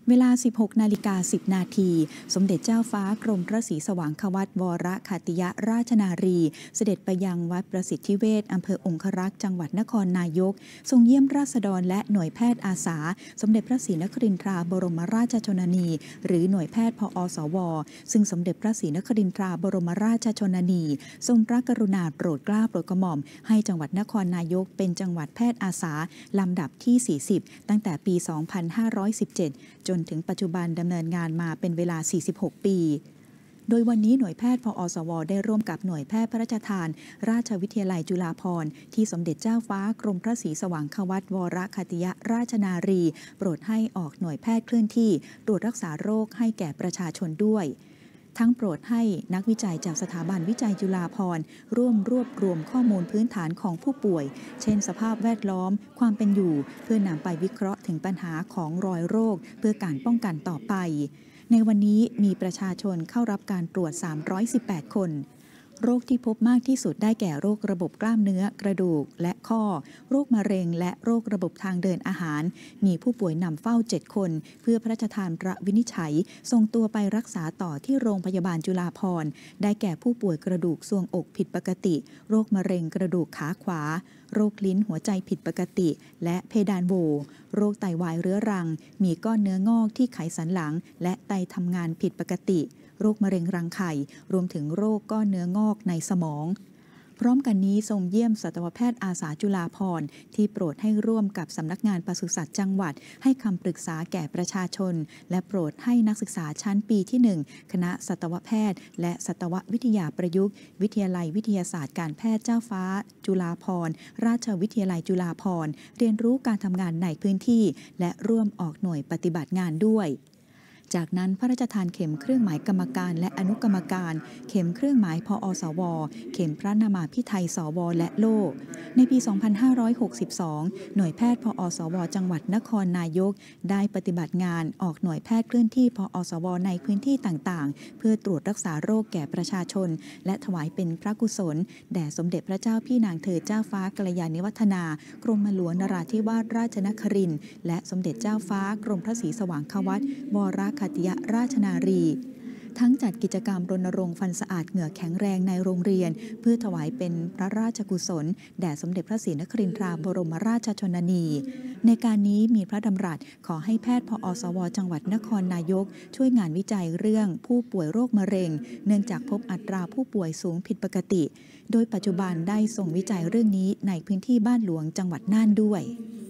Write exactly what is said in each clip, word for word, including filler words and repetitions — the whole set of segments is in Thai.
เวลา สิบหกนาฬิกาสิบนาทีสมเด็จเจ้าฟ้ากรมพระศรีสว่างควัตรวรขัตติยราชนารีเสด็จไปยังวัดประสิทธิเวชอำเภอองครักษ์จังหวัดนครนายกทรงเยี่ยมราษฎรและหน่วยแพทย์อาสาสมเด็จพระศรีนครินทราบรมราชชนนีหรือหน่วยแพทย์พอสวซึ่งสมเด็จพระศรีนครินทราบรมราชชนนีทรงพระกรุณาโปรดเกล้าโปรดกระหม่อมให้จังหวัดนครนายกเป็นจังหวัดแพทย์อาสาลำดับที่สี่สิบตั้งแต่ปี สองพันห้าร้อยสิบเจ็ด จนถึงปัจจุบันดำเนินงานมาเป็นเวลา สี่สิบหก ปี โดยวันนี้หน่วยแพทย์พอสวได้ร่วมกับหน่วยแพทย์พระราชทานราชวิทยาลัยจุฬาภรณ์ที่สมเด็จเจ้าฟ้ากรมพระศรีสว่างควัตรวรขัตติยราชนารีโปรดให้ออกหน่วยแพทย์เคลื่อนที่ตรวจรักษาโรคให้แก่ประชาชนด้วยทั้งโปรดให้นักวิจัยจากสถาบันวิจัยจุฬาภรณ์ร่วมรวบรวมข้อมูลพื้นฐานของผู้ป่วยเช่นสภาพแวดล้อมความเป็นอยู่เพื่อนำไปวิเคราะห์ถึงปัญหาของรอยโรคเพื่อการป้องกันต่อไปในวันนี้มีประชาชนเข้ารับการตรวจสามร้อยสิบแปดคนโรคที่พบมากที่สุดได้แก่โรคระบบกล้ามเนื้อกระดูกและข้อโรคมะเร็งและโรคระบบทางเดินอาหารมีผู้ป่วยนำเฝ้าเจ็ดคนเพื่อพระราชทานระวินิจฉัยส่งตัวไปรักษาต่อที่โรงพยาบาลจุฬาภรณ์ได้แก่ผู้ป่วยกระดูกทรวงอกผิดปกติโรคมะเร็งกระดูกขาขวาโรคลิ้นหัวใจผิดปกติและเพดานโหวโรคไตวายเรื้อรังมีก้อนเนื้องอกที่ไขสันหลังและไตทำงานผิดปกติโรคมะเร็งรังไข่รวมถึงโรคก้อนเนื้องอกในสมองพร้อมกันนี้ทรงเยี่ยมสัตวแพทย์อาสาจุฬาภรณ์ที่โปรดให้ร่วมกับสำนักงานปศุสัตว์จังหวัดให้คำปรึกษาแก่ประชาชนและโปรดให้นักศึกษาชั้นปีที่หนึ่งคณะสัตวแพทย์และสัตววิทยาประยุกต์วิทยาลัยวิทยาศาสตร์การแพทย์เจ้าฟ้าจุฬาภรณ์ราชวิทยาลัยจุฬาภรณ์เรียนรู้การทำงานในพื้นที่และร่วมออกหน่วยปฏิบัติงานด้วยจากนั้นพระราชทานเข็มเครื่องหมายกรรมการและอนุกรรมการเข็มเครื่องหมายพอสวเข็มพระนามาภิไธยสวและโล่ในปี สองพันห้าร้อยหกสิบสอง หน่วยแพทย์พอสวจังหวัดนครนายกได้ปฏิบัติงานออกหน่วยแพทย์เคลื่อนที่พอสวในพื้นที่ต่างๆเพื่อตรวจรักษาโรคแก่ประชาชนและถวายเป็นพระกุศลแด่สมเด็จพระเจ้าพี่นางเธอเจ้าฟ้ากัลยาณิวัฒนากรมหลวงนราธิวาสราชนครินทร์และสมเด็จเจ้าฟ้ากรมพระศรีสว่างควัตรวรขัตติยราชนารีทั้งจัดกิจกรรมรณรงค์ฟันสะอาดเหงื่อแข็งแรงในโรงเรียนเพื่อถวายเป็นพระราชกุศลแด่สมเด็จพระศรีนครินทราบรมราชชนนีในการนี้มีพระดำรัสขอให้แพทย์พอสวจังหวัดนครนายกช่วยงานวิจัยเรื่องผู้ป่วยโรคมะเร็งเนื่องจากพบอัตราผู้ป่วยสูงผิดปกติโดยปัจจุบันได้ส่งวิจัยเรื่องนี้ในพื้นที่บ้านหลวงจังหวัดน่านด้วย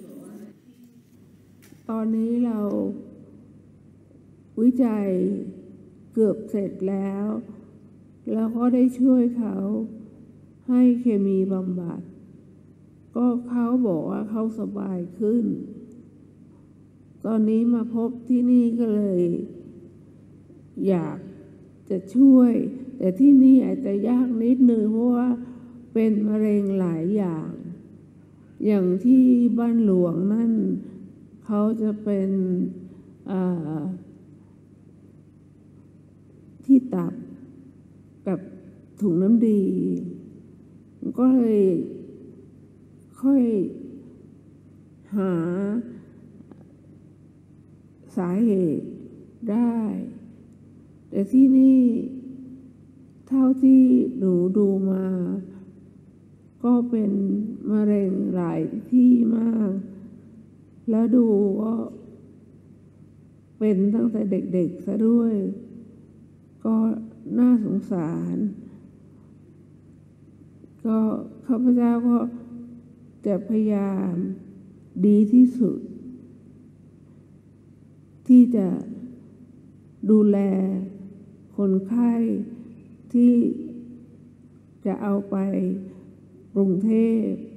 ตอนนี้เราวิจัยเกือบเสร็จแล้วแล้วก็ได้ช่วยเขาให้เคมีบำบัดก็เขาบอกว่าเขาสบายขึ้นตอนนี้มาพบที่นี่ก็เลยอยากจะช่วยแต่ที่นี่อาจจะยากนิดนึงเพราะว่าเป็นมะเร็งหลายอย่างอย่างที่บ้านหลวงนั่นเขาจะเป็นอ่าที่ตับกับถุงน้ำดีก็เลยค่อยหาสาเหตุได้แต่ที่นี่เท่าที่หนูดูมาก็เป็นมะเร็งหลายที่มากแล้วดูก็เป็นตั้งแต่เด็กๆซะด้วยก็น่าสงสารก็ข้าพเจ้าก็จะพยายามดีที่สุดที่จะดูแลคนไข้ที่จะเอาไปกรุงเทพ